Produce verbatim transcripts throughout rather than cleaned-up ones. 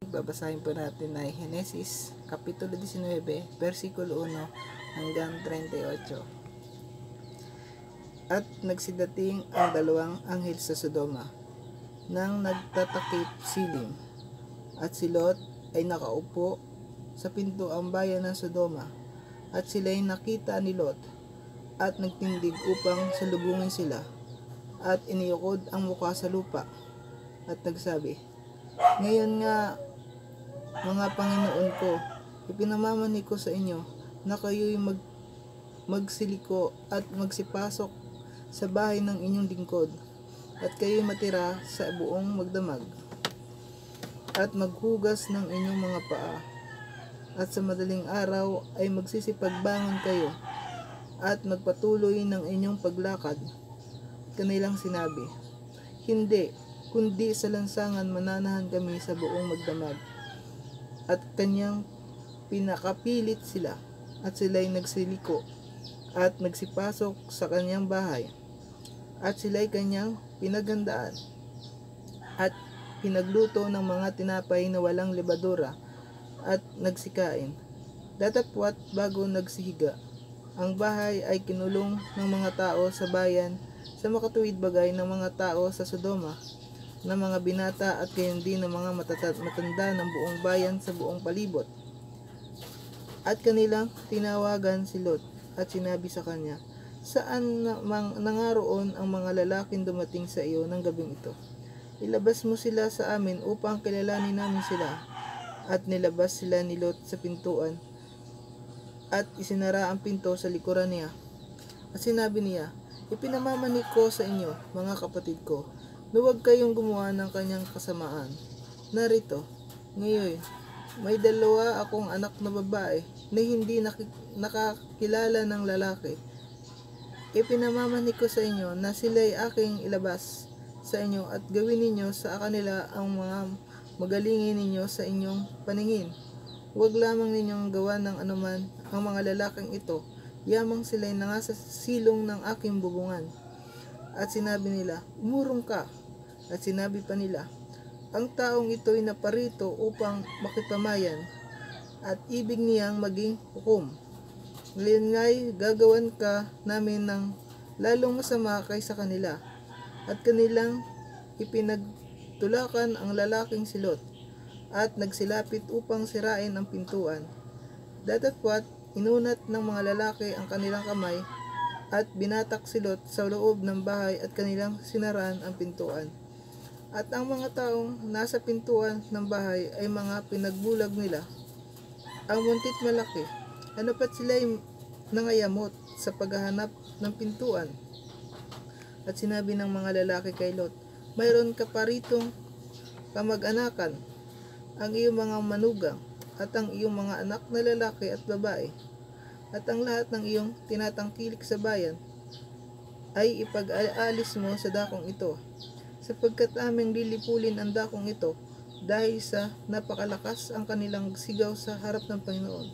Babasahin po natin ay Henesis Kapitulo nineteen, versikulo one hanggang thirty-eight. At nagsidating ang dalawang anghel sa Sodoma nang nagtatakip siling, at si Lot ay nakaupo sa pintuang bayan ng Sodoma, at sila'y nakita ni Lot at nagtindig upang salubungin sila, at iniyukod ang mukha sa lupa at nagsabi, "Ngayon nga, mga Panginoon ko, ipinamamani ko sa inyo na kayo'y mag, magsiliko at magsipasok sa bahay ng inyong lingkod, at kayo'y matira sa buong magdamag, at maghugas ng inyong mga paa, at sa madaling araw ay magsisipagbangon kayo, at magpatuloy ng inyong paglakad." Kanilang sinabi, "Hindi, kundi sa lansangan mananahan kami sa buong magdamag." At kanyang pinakapilit sila, at sila'y nagsiliko at nagsipasok sa kanyang bahay, at sila'y kanyang pinaghandaan at pinagluto ng mga tinapay na walang lebadura, at nagsikain. Datapwat bago nagsihiga, ang bahay ay kinulong ng mga tao sa bayan, sa makatuwid bagay ng mga tao sa Sodoma, ng mga binata at gayon din ng mga matanda ng buong bayan sa buong palibot. At kanilang tinawagan si Lot at sinabi sa kanya, "Saan na mang nangaroon ang mga lalaking dumating sa iyo ng gabing ito? Ilabas mo sila sa amin upang kilalanin namin sila." At nilabas sila ni Lot sa pintuan, at isinara ang pinto sa likuran niya. At sinabi niya, "Ipinamamani ko sa inyo, mga kapatid ko, na huwag kayong gumawa ng kanyang kasamaan. Narito, ngayon, may dalawa akong anak na babae na hindi nakakilala ng lalaki. Ipinamamani ko sa inyo na sila'y aking ilabas sa inyo, at gawin ninyo sa kanila ang mga magalingin ninyo sa inyong paningin. Huwag lamang ninyong gawa ng anuman ang mga lalaking ito, yamang sila'y nangasa silong ng aking bubungan." At sinabi nila, "Umurong ka." At sinabi pa nila, "Ang taong ito'y naparito upang makipamayan, at ibig niyang maging hukom. Ngayon nga'y gagawan ka namin ng lalong masama kaysa kanila." At kanilang ipinagtulakan ang lalaking si Lot, at nagsilapit upang sirain ang pintuan. Datapwat inunat ng mga lalaki ang kanilang kamay, at binatak si Lot sa loob ng bahay, at kanilang sinaraan ang pintuan. At ang mga taong nasa pintuan ng bahay ay mga pinagbulag nila ang muntit malaki, ano pat sila'y nangayamot sa paghahanap ng pintuan. At sinabi ng mga lalaki kay Lot, "Mayroon ka pa ritong kamag-anakan, ang iyong mga manugang, at ang iyong mga anak na lalaki at babae, at ang lahat ng iyong tinatangkilik sa bayan, ay ipag-aalis mo sa dakong ito, sapagkat aming lilipulin ang dakong ito, dahil sa napakalakas ang kanilang sigaw sa harap ng Panginoon.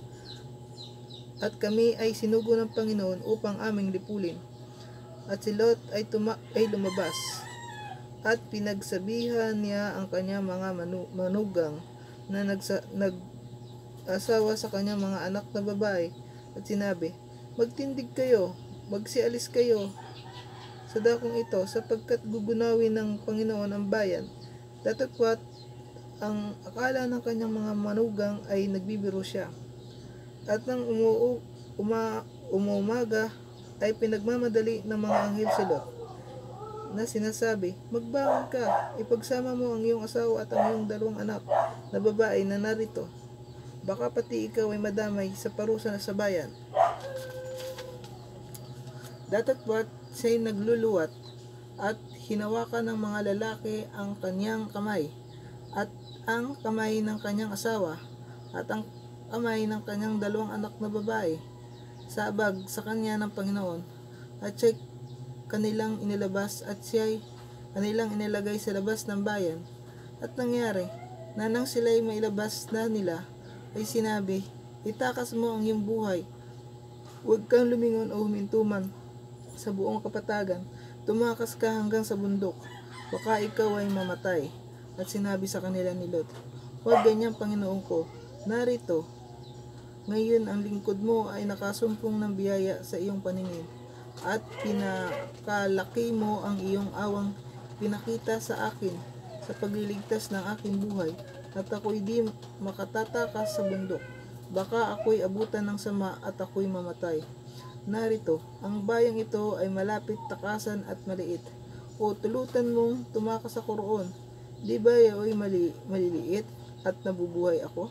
At kami ay sinugo ng Panginoon upang aming lipulin." At si Lot ay, tuma- ay lumabas, at pinagsabihan niya ang kanyang mga manu- manugang na nagsa- nag-asawa sa kanyang mga anak na babae, at sinabi, "Magtindig kayo, magsialis kayo sa dakong ito, sapagkat gugunawin ng Panginoon ang bayan." Datapwat ang akala ng kanyang mga manugang ay nagbibiro siya. At nang umu- uma- umumaga ay pinagmamadali ng mga anghel si Lot, na sinasabi, "Magbangon ka, ipagsama mo ang iyong asawa at ang iyong dalawang anak na babae na narito. Baka pati ikaw ay madamay sa parusa na sa bayan." Datapwat siya'y nagluluwat, at hinawakan ng mga lalaki ang kanyang kamay, at ang kamay ng kanyang asawa, at ang kamay ng kanyang dalawang anak na babae, sabag sa kanya ng Panginoon, at siya'y kanilang inilabas, at siya'y kanilang inilagay sa labas ng bayan. At nangyari, na nang sila'y mailabas na nila, ay sinabi, "Itakas mo ang iyong buhay. Huwag kang lumingon o humintuman sa buong kapatagan. Tumakas ka hanggang sa bundok. Baka ikaw ay mamatay." At sinabi sa kanila ni Lot, Huwag ganyan, Panginoon ko. Narito, ngayon ang lingkod mo ay nakasumpong ng biyaya sa iyong paningin, at pinakalaki mo ang iyong awang pinakita sa akin sa pagliligtas ng aking buhay, at ako'y di makatatakas sa bundok. Baka ako'y abutan ng sama at ako'y mamatay. Narito, ang bayang ito ay malapit takasan at maliit. O tulutan mong tumakas ako roon. Di ba yao'y mali, maliliit at nabubuhay ako?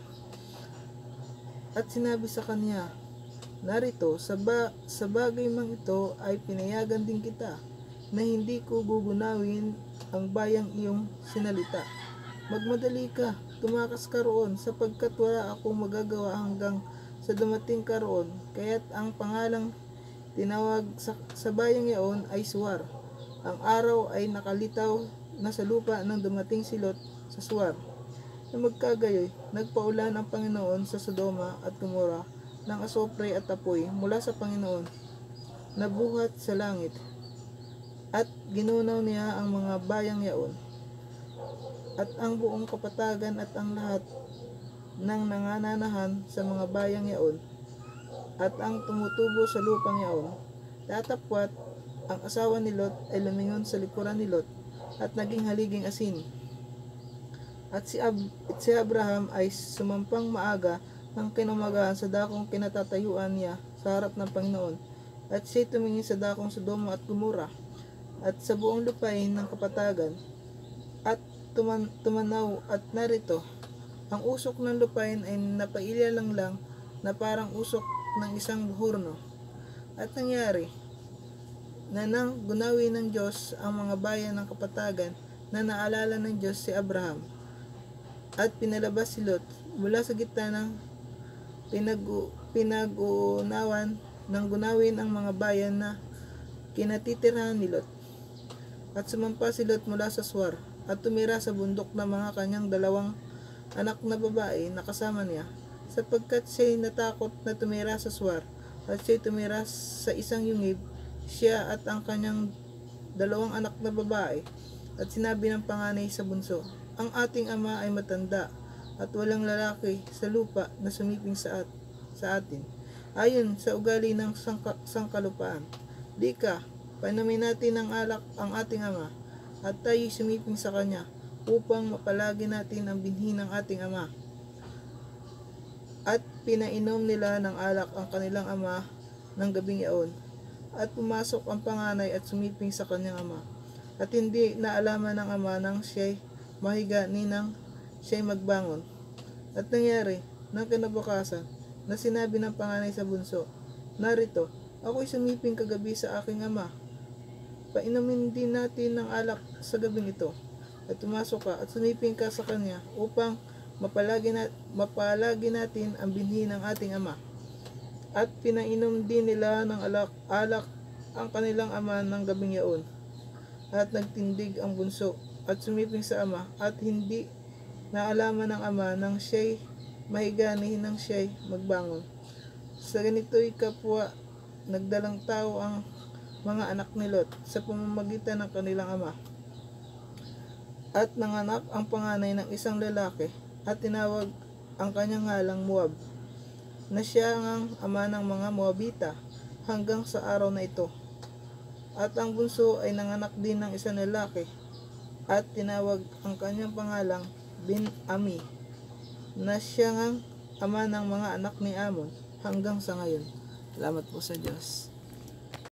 At sinabi sa kanya, narito, sa, ba, sa bagay mang ito ay pinayagan din kita, na hindi ko gugunawin ang bayang iyong sinalita. Magmadali ka, tumakas ka roon, sapagkat wala akong magagawa hanggang sa dumating ka roon. Kaya't ang pangalang tinawag sa, sa bayang yaon ay Suwar. Ang araw ay nakalitaw na sa lupa nang dumating si Lot sa Suwar. Na magkagayoy, nagpaulan ang Panginoon sa Sodoma at Gomora ng asopre at apoy mula sa Panginoon, nabuhat sa langit, at ginunaw niya ang mga bayang yaon, at ang buong kapatagan at ang lahat ng nangananahan sa mga bayang yaon, at ang tumutubo sa lupang yaon. Tatapwat, ang asawa ni Lot ay lumingon sa likuran ni Lot, at naging haliging asin. At si, Ab- at si Abraham ay sumampang maaga ng kinumagahan sa dakong kinatatayuan niya sa harap ng Panginoon. At siya'y tumingin sa dakong Sodoma at Gomora at sa buong lupain ng kapatagan, at tuman- tumanaw, at narito, ang usok ng lupain ay napailya lang lang na parang usok ng isang buhurno. At nangyari na nang gunawi ng Diyos ang mga bayan ng kapatagan, na naalala ng Diyos si Abraham, at pinalabas si Lot mula sa gitna ng pinag- pinag-uunawan ng gunawin ang mga bayan na kinatitirhan ni Lot. At sumampa si Lot mula sa Suwar, at tumira sa bundok ng mga kanyang dalawang anak na babae na kasama niya, sapagkat siya'y natakot na tumira sa Suwar, at siya'y tumira sa isang yungib, siya at ang kanyang dalawang anak na babae. At sinabi ng panganay sa bunso, ang ating ama ay matanda, at walang lalaki sa lupa na sumiping sa, at, sa atin, ayon sa ugali ng sangka, sangkalupaan. Di ka, painumin natin ng alak ang ating ama, at tayo'y sumiping sa kanya, upang mapalagi natin ang binhi ng ating ama. At pinainom nila ng alak ang kanilang ama ng gabing yaon, at pumasok ang panganay at sumiping sa kanyang ama. At hindi naalaman ng ama nang siya'y mahiga ni nang siya'y magbangon. At nangyari, nang kinabukasan, na sinabi ng panganay sa bunso, narito, ako'y sumiping kagabi sa aking ama. Painumin din natin ng alak sa gabing ito. At tumasok ka at sumiping ka sa kanya, upang mapalagi, na, mapalagi natin ang binhi ng ating ama. At pinainom din nila ng alak, alak ang kanilang ama ng gabing yaon. At nagtindig ang bunso at sumiping sa ama, at hindi naalaman ng ama nang siya'y mahiga ni nang siya'y magbangon. Sa ganito'y kapwa nagdalang tao ang mga anak ni Lot sa pamamagitan ng kanilang ama. At nanganak ang panganay ng isang lalaki, at tinawag ang kanyang ngalang Moab, na siya ang ama ng mga Moabita hanggang sa araw na ito. At ang bunso ay nanganak din ng isang lalaki, at tinawag ang kanyang pangalang Ben-Ami, na siya ang ama ng mga anak ni Amon hanggang sa ngayon. Salamat po sa Diyos.